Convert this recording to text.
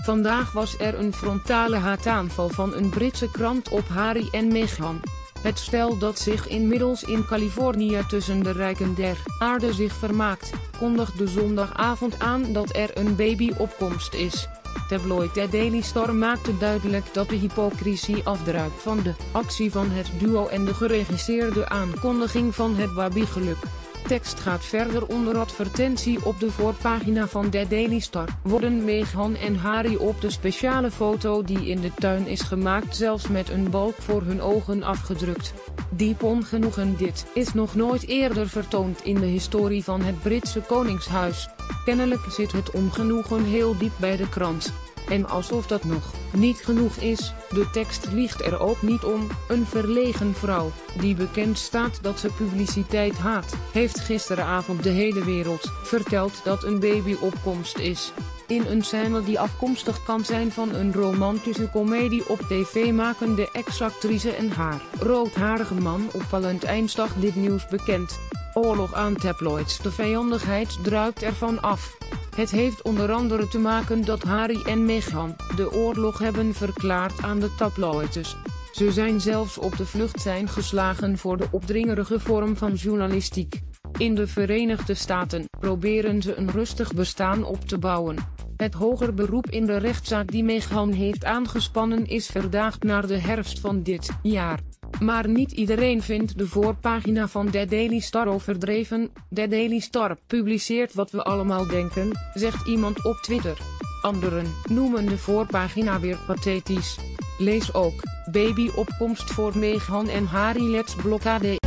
Vandaag was er een frontale haataanval van een Britse krant op Harry en Meghan. Het stel dat zich inmiddels in Californië tussen de rijken der aarde zich vermaakt, kondigde zondagavond aan dat er een babyopkomst is. Tabloid The Daily Star maakte duidelijk dat de hypocrisie afdruipt van de actie van het duo en de geregisseerde aankondiging van het babygeluk. Tekst gaat verder onder advertentie op de voorpagina van The Daily Star. Worden Meghan en Harry op de speciale foto die in de tuin is gemaakt zelfs met een balk voor hun ogen afgedrukt. Diep ongenoegen. Dit is nog nooit eerder vertoond in de historie van het Britse koningshuis. Kennelijk zit het ongenoegen heel diep bij de krant. En alsof dat nog niet genoeg is, de tekst liegt er ook niet om. Een verlegen vrouw, die bekend staat dat ze publiciteit haat, heeft gisteravond de hele wereld verteld dat een babyopkomst is. In een scène die afkomstig kan zijn van een romantische komedie op tv maken de ex-actrice en haar roodharige man op Valentijnsdag dit nieuws bekend. Oorlog aan tabloids. De vijandigheid druipt ervan af. Het heeft onder andere te maken dat Harry en Meghan de oorlog hebben verklaard aan de tabloids. Ze zijn zelfs op de vlucht zijn geslagen voor de opdringerige vorm van journalistiek. In de Verenigde Staten proberen ze een rustig bestaan op te bouwen. Het hoger beroep in de rechtszaak die Meghan heeft aangespannen is verdaagd naar de herfst van dit jaar. Maar niet iedereen vindt de voorpagina van The Daily Star overdreven. The Daily Star publiceert wat we allemaal denken, zegt iemand op Twitter. Anderen noemen de voorpagina weer pathetisch. Lees ook: babyopkomst voor Meghan en Harry lets blokkade.